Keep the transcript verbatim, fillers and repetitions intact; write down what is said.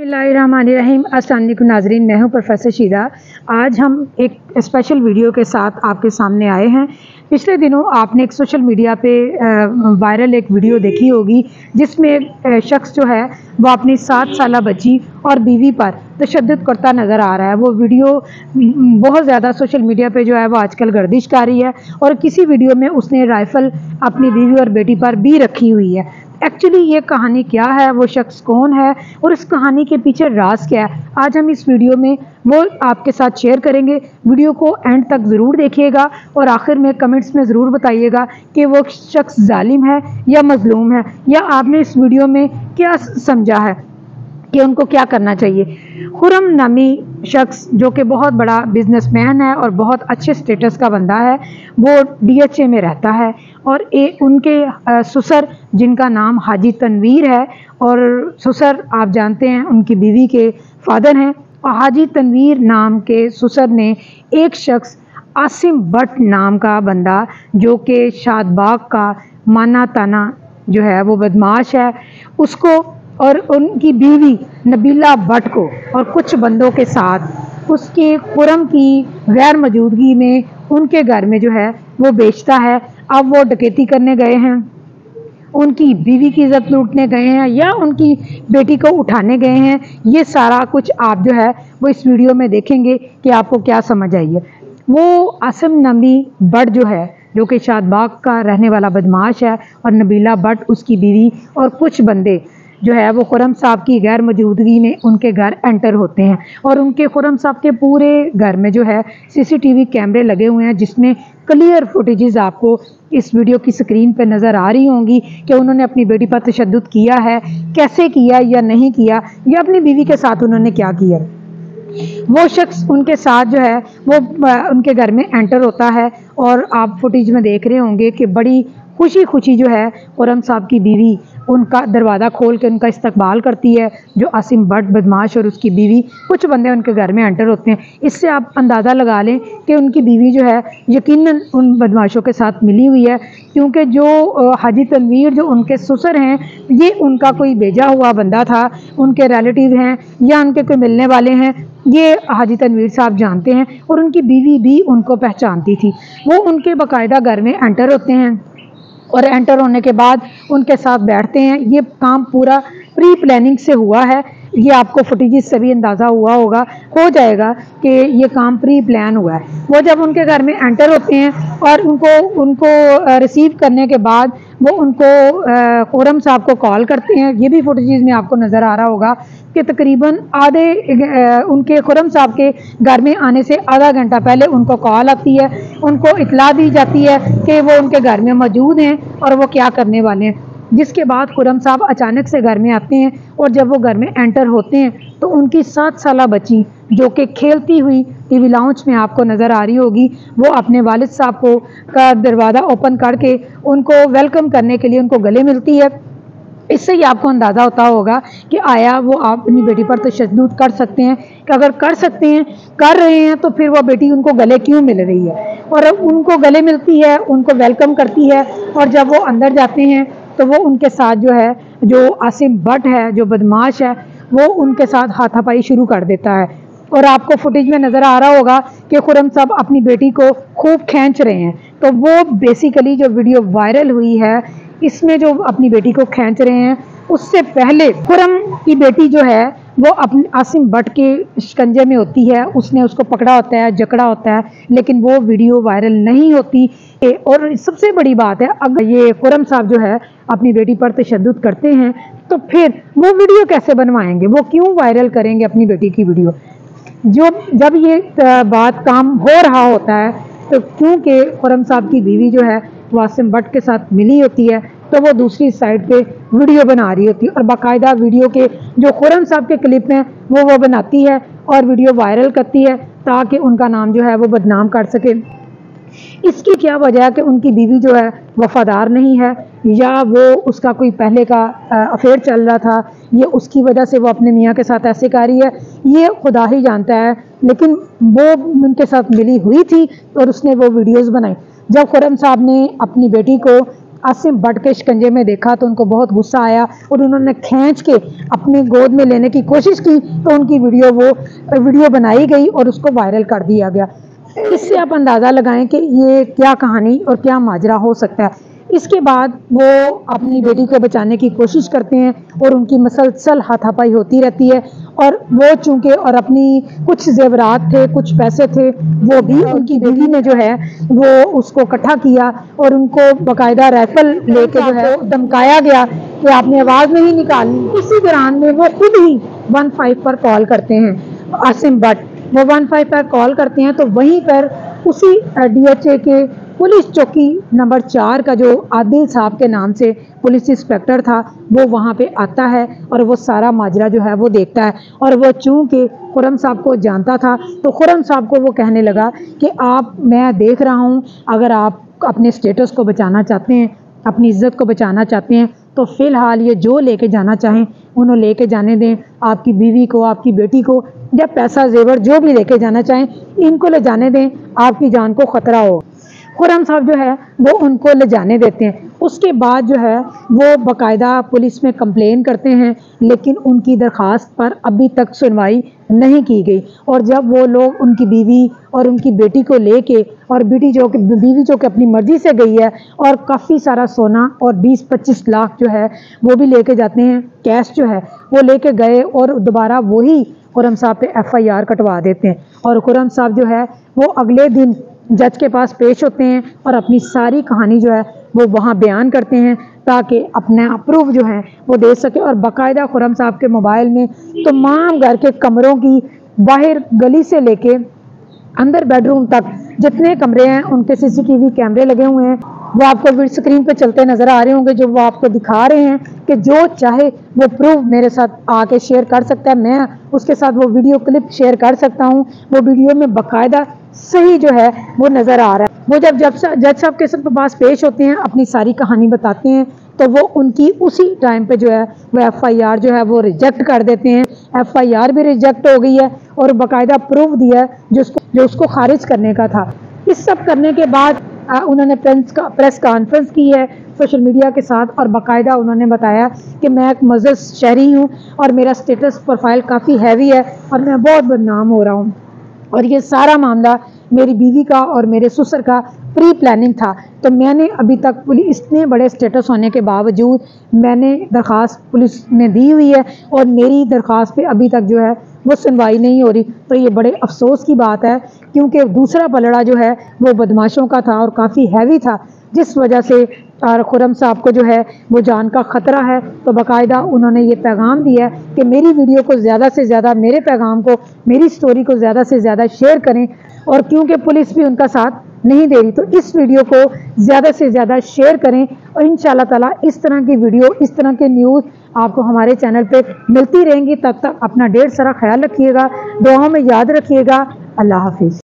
बिस्मिल्लाहिर्रहमानिर्रहीम। अस्सलाम वालेकुम नाज़रीन, मैं हूं प्रोफेसर शीदा। आज हम एक स्पेशल वीडियो के साथ आपके सामने आए हैं। पिछले दिनों आपने एक सोशल मीडिया पे वायरल एक वीडियो देखी होगी जिसमें शख्स जो है वो अपनी सात साल बच्ची और बीवी पर तशद्दुद करता नज़र आ रहा है। वो वीडियो बहुत ज़्यादा सोशल मीडिया पे जो है वो आजकल गर्दिश कर रही है और किसी वीडियो में उसने राइफ़ल अपनी बीवी और बेटी पर भी रखी हुई है। एक्चुअली ये कहानी क्या है, वो शख्स कौन है और इस कहानी के पीछे राज क्या है, आज हम इस वीडियो में वो आपके साथ शेयर करेंगे। वीडियो को एंड तक ज़रूर देखिएगा और आखिर में कमेंट्स में ज़रूर बताइएगा कि वो शख्स जालिम है या मजलूम है, या आपने इस वीडियो में क्या समझा है कि उनको क्या करना चाहिए। खुरम नामी शख्स जो कि बहुत बड़ा बिजनेसमैन है और बहुत अच्छे स्टेटस का बंदा है, वो डीएचए में रहता है और ए उनके आ, ससुर जिनका नाम हाजी तनवीर है, और ससुर आप जानते हैं उनकी बीवी के फादर हैं। और हाजी तनवीर नाम के ससुर ने एक शख्स आसिम भट्ट नाम का बंदा जो कि शादबाग का माना ताना जो है वो बदमाश है, उसको और उनकी बीवी नबीला भट्ट को और कुछ बंदों के साथ उसके खुरम की गैर मौजूदगी में उनके घर में जो है वो बेचता है। अब वो डकैती करने गए हैं, उनकी बीवी की इज्जत लूटने गए हैं या उनकी बेटी को उठाने गए हैं, ये सारा कुछ आप जो है वो इस वीडियो में देखेंगे कि आपको क्या समझ आई है। वो आसिम नामी भट्ट जो है जो कि शादबाग का रहने वाला बदमाश है, और नबीला भट्ट उसकी बीवी और कुछ बंदे जो है वो खुरम साहब की गैर मौजूदगी में उनके घर एंटर होते हैं। और उनके खुरम साहब के पूरे घर में जो है सीसीटीवी कैमरे लगे हुए हैं जिसमें क्लियर फुटेजेस आपको इस वीडियो की स्क्रीन पर नज़र आ रही होंगी कि उन्होंने अपनी बेटी पर तशद्दुद किया है, कैसे किया या नहीं किया, या अपनी बीवी के साथ उन्होंने क्या किया। वो शख्स उनके साथ जो है वो उनके घर में एंटर होता है और आप फुटेज में देख रहे होंगे कि बड़ी खुशी खुशी जो है खुरम साहब की बीवी उनका दरवाज़ा खोल के उनका इस्तकबाल करती है। जो आसिम भट्ट बदमाश और उसकी बीवी कुछ बंदे उनके घर में एंटर होते हैं। इससे आप अंदाज़ा लगा लें कि उनकी बीवी जो है यकीनन उन बदमाशों के साथ मिली हुई है, क्योंकि जो हाजी तनवीर जो उनके ससुर हैं ये उनका कोई भेजा हुआ बंदा था, उनके रिलेटिव हैं या उनके कोई मिलने वाले हैं, ये हाजी तनवीर साहब जानते हैं और उनकी बीवी भी उनको पहचानती थी। वो उनके बाकायदा घर में एंटर होते हैं और एंटर होने के बाद उनके साथ बैठते हैं। ये काम पूरा प्री प्लानिंग से हुआ है, ये आपको फुटेजेस से भी अंदाज़ा हुआ होगा हो जाएगा कि ये काम प्री प्लान हुआ है। वो जब उनके घर में एंटर होते हैं और उनको उनको रिसीव करने के बाद वो उनको खुरम साहब को कॉल करते हैं। ये भी फुटेजेस में आपको नज़र आ रहा होगा कि तकरीबन आधे उनके खुरम साहब के घर में आने से आधा घंटा पहले उनको कॉल आती है, उनको इतला दी जाती है कि वो उनके घर में मौजूद हैं और वो क्या करने वाले हैं। जिसके बाद खुरम साहब अचानक से घर में आते हैं और जब वो घर में एंटर होते हैं तो उनकी सात साल बच्ची जो कि खेलती हुई टीवी लाउंज में आपको नज़र आ रही होगी, वो अपने वालिद साहब को का दरवाज़ा ओपन करके उनको वेलकम करने के लिए उनको गले मिलती है। इससे ही आपको अंदाज़ा होता होगा कि आया वो आप अपनी बेटी पर तशद्दुद कर सकते हैं, कि अगर कर सकते हैं कर रहे हैं तो फिर वो बेटी उनको गले क्यों मिल रही है। और उनको गले मिलती है, उनको वेलकम करती है, और जब वो अंदर जाते हैं तो वो उनके साथ जो है जो आसिम भट्ट है जो बदमाश है वो उनके साथ हाथापाई शुरू कर देता है। और आपको फुटेज में नज़र आ रहा होगा कि खुरम साहब अपनी बेटी को खूब खींच रहे हैं। तो वो बेसिकली जो वीडियो वायरल हुई है इसमें जो अपनी बेटी को खींच रहे हैं, उससे पहले खुरम की बेटी जो है वो अपने आसिम भट्ट के शिकंजे में होती है, उसने उसको पकड़ा होता है, जकड़ा होता है, लेकिन वो वीडियो वायरल नहीं होती। और सबसे बड़ी बात है, अगर ये खुरम साहब जो है अपनी बेटी पर तशद्दुद करते हैं तो फिर वो वीडियो कैसे बनवाएंगे, वो क्यों वायरल करेंगे अपनी बेटी की वीडियो। जो जब ये बात काम हो रहा होता है तो क्योंकि खुरम साहब की बीवी जो है वो आसिम भट्ट के साथ मिली होती है, तो वो दूसरी साइड पे वीडियो बना रही होती है और बाकायदा वीडियो के जो खुरम साहब के क्लिप हैं वो वो बनाती है और वीडियो वायरल करती है ताकि उनका नाम जो है वो बदनाम कर सके। इसकी क्या वजह है कि उनकी बीवी जो है वफादार नहीं है, या वो उसका कोई पहले का अफेयर चल रहा था, ये उसकी वजह से वो अपने मियाँ के साथ ऐसे कर रही है, ये खुदा ही जानता है। लेकिन वो उनके साथ मिली हुई थी और उसने वो वीडियोस बनाई। जब खुरम साहब ने अपनी बेटी को आसिम भट्ट के शिकंजे में देखा तो उनको बहुत गुस्सा आया और उन्होंने खींच के अपनी गोद में लेने की कोशिश की, तो उनकी वीडियो वो वीडियो बनाई गई और उसको वायरल कर दिया गया। इससे आप अंदाज़ा लगाएं कि ये क्या कहानी और क्या माजरा हो सकता है। इसके बाद वो अपनी बेटी को बचाने की कोशिश करते हैं और उनकी मसलसल हाथापाई होती रहती है, और वो चूँकि और अपनी कुछ जेवरात थे, कुछ पैसे थे, वो भी उनकी बीवी ने जो है वो उसको इकट्ठा किया और उनको बाकायदा राइफल लेके जो है धमकाया गया कि आपने आवाज़ नहीं निकालनी। इसी दौरान में वो खुद ही वन फाइव पर कॉल करते हैं। आसिम भट्ट वो वन फाइव पर कॉल करते हैं, तो वहीं पर उसी डी एच ए के पुलिस चौकी नंबर चार का जो आदिल साहब के नाम से पुलिस इंस्पेक्टर था, वो वहाँ पे आता है और वो सारा माजरा जो है वो देखता है। और वो चूँकि खुर्रम साहब को जानता था, तो खुर्रम साहब को वो कहने लगा कि आप, मैं देख रहा हूँ, अगर आप अपने स्टेटस को बचाना चाहते हैं, अपनी इज्जत को बचाना चाहते हैं, तो फ़िलहाल ये जो लेके जाना चाहें उन्हें लेके जाने दें। आपकी बीवी को, आपकी बेटी को, या पैसा जेवर जो भी लेके जाना चाहें, इनको ले जाने दें, आपकी जान को ख़तरा हो। खुर्रम साहब जो है वो उनको ले जाने देते हैं। उसके बाद जो है वो बाकायदा पुलिस में कंप्लेन करते हैं, लेकिन उनकी दरख्वास्त पर अभी तक सुनवाई नहीं की गई। और जब वो लोग उनकी बीवी और उनकी बेटी को लेके, और बेटी जो कि बीवी जो कि अपनी मर्ज़ी से गई है, और काफ़ी सारा सोना और बीस पच्चीस लाख जो है वो भी लेके जाते हैं, कैश जो है वो लेके गए, और दोबारा वही खुर्रम साहब पे एफ आई आर कटवा देते हैं। और खुर्रम साहब जो है वो अगले दिन जज के पास पेश होते हैं और अपनी सारी कहानी जो है वो वहाँ बयान करते हैं, ताकि अपने अप्रूव जो है वो दे सके। और बाकायदा खुर्रम साहब के मोबाइल में तमाम घर के कमरों की, बाहर गली से लेके अंदर बेडरूम तक जितने कमरे हैं उनके सी सी टी वी कैमरे लगे हुए हैं। वो आपको स्क्रीन पे चलते नज़र आ रहे होंगे, जो वो आपको दिखा रहे हैं कि जो चाहे वो प्रूफ मेरे साथ आके शेयर कर सकता है, मैं उसके साथ वो वीडियो क्लिप शेयर कर सकता हूँ। वो वीडियो में बाकायदा सही जो है वो नज़र आ रहा है। वो जब जब जज साहब के सब पास पेश होते हैं, अपनी सारी कहानी बताते हैं, तो वो उनकी उसी टाइम पे जो है वो एफ आई आर जो है वो रिजेक्ट कर देते हैं। एफ आई आर भी रिजेक्ट हो गई है और बाकायदा प्रूफ दिया है जो उसको जो उसको खारिज करने का था। इस सब करने के बाद आ, उन्होंने प्रेस का प्रेस कॉन्फ्रेंस की है सोशल मीडिया के साथ, और बाकायदा उन्होंने बताया कि मैं एक मज़हब शहरी हूँ और मेरा स्टेटस प्रोफाइल काफ़ी हैवी है और मैं बहुत बदनाम हो रहा हूँ, और ये सारा मामला मेरी बीवी का और मेरे ससुर का प्री प्लानिंग था। तो मैंने अभी तक पुलिस इतने बड़े स्टेटस होने के बावजूद मैंने दरख्वास्त पुलिस में दी हुई है और मेरी दरख्वास्त पे अभी तक जो है वो सुनवाई नहीं हो रही। तो ये बड़े अफसोस की बात है, क्योंकि दूसरा पलड़ा जो है वो बदमाशों का था और काफ़ी हैवी था, जिस वजह से और खुर्रम साहब को जो है वो जान का ख़तरा है। तो बाकायदा उन्होंने ये पैगाम दिया है कि मेरी वीडियो को ज़्यादा से ज़्यादा, मेरे पैगाम को, मेरी स्टोरी को ज़्यादा से ज़्यादा शेयर करें। और क्योंकि पुलिस भी उनका साथ नहीं दे रही, तो इस वीडियो को ज़्यादा से ज़्यादा शेयर करें, और इंशाल्लाह ताला इस तरह की वीडियो, इस तरह के न्यूज़ आपको हमारे चैनल पे मिलती रहेंगी। तब तक अपना ढेर सारा ख्याल रखिएगा, दुआओं में याद रखिएगा। अल्लाह हाफिज़।